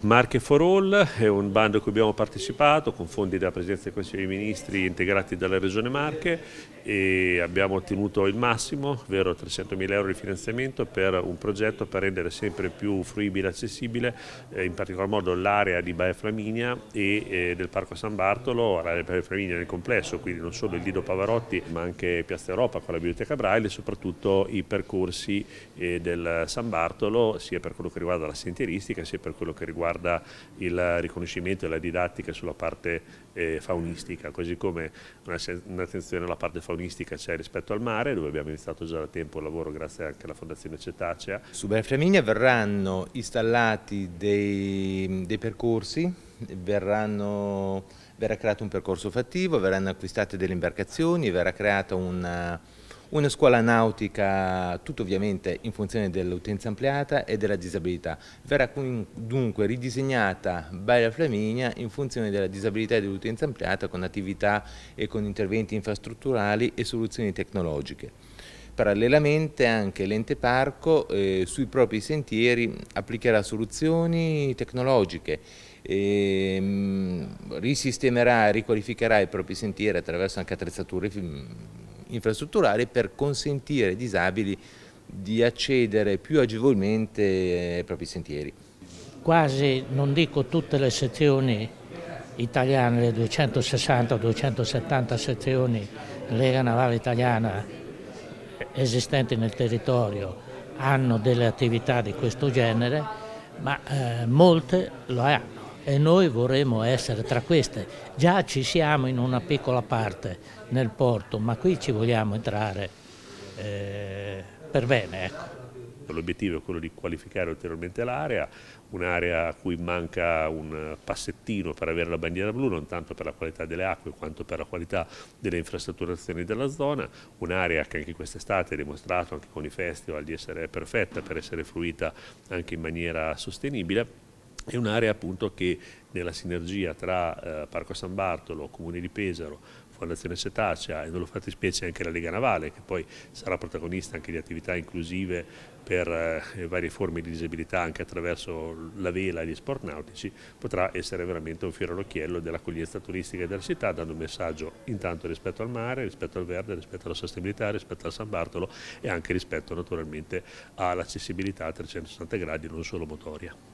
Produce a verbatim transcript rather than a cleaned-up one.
Marche for All è un bando a cui abbiamo partecipato con fondi della Presidenza del Consiglio dei Ministri integrati dalla Regione Marche e abbiamo ottenuto il massimo, ovvero trecentomila euro di finanziamento per un progetto per rendere sempre più fruibile e accessibile eh, in particolar modo l'area di Baia Flaminia e eh, del Parco San Bartolo, l'area di Baia Flaminia nel complesso, quindi non solo il Lido Pavarotti ma anche Piazza Europa con la Biblioteca Braille e soprattutto i percorsi eh, del San Bartolo sia per quello che riguarda la sentieristica sia per quello che riguarda il riconoscimento e la didattica sulla parte eh, faunistica, così come un'attenzione alla parte faunistica c'è rispetto al mare, dove abbiamo iniziato già da tempo il lavoro grazie anche alla Fondazione Cetacea. Su Baia Flaminia verranno installati dei, dei percorsi, verranno, verrà creato un percorso fattivo, verranno acquistate delle imbarcazioni, verrà creata una Una scuola nautica, tutto ovviamente in funzione dell'utenza ampliata e della disabilità. Verrà dunque ridisegnata Baia Flaminia in funzione della disabilità e dell'utenza ampliata con attività e con interventi infrastrutturali e soluzioni tecnologiche. Parallelamente anche l'ente parco eh, sui propri sentieri applicherà soluzioni tecnologiche, e, mh, risistemerà e riqualificherà i propri sentieri attraverso anche attrezzature infrastrutturali per consentire ai disabili di accedere più agevolmente ai propri sentieri. Quasi, non dico tutte le sezioni italiane, le duecentosessanta duecentosettanta sezioni Lega Navale Italiana esistenti nel territorio hanno delle attività di questo genere, ma eh, molte lo hanno e noi vorremmo essere tra queste. Già ci siamo in una piccola parte nel porto, ma qui ci vogliamo entrare eh, per bene. Ecco. L'obiettivo è quello di qualificare ulteriormente l'area, un'area a cui manca un passettino per avere la bandiera blu, non tanto per la qualità delle acque quanto per la qualità delle infrastrutturazioni della zona, un'area che anche quest'estate ha dimostrato anche con i festival di essere perfetta per essere fruita anche in maniera sostenibile. È un'area appunto che nella sinergia tra eh, Parco San Bartolo, Comune di Pesaro, Fondazione Cetacea e nello fattispecie anche la Lega Navale, che poi sarà protagonista anche di attività inclusive per eh, varie forme di disabilità anche attraverso la vela e gli sport nautici, potrà essere veramente un fiore all'occhiello dell'accoglienza turistica della città, dando un messaggio intanto rispetto al mare, rispetto al verde, rispetto alla sostenibilità, rispetto al San Bartolo e anche rispetto naturalmente all'accessibilità a trecentosessanta gradi, non solo motoria.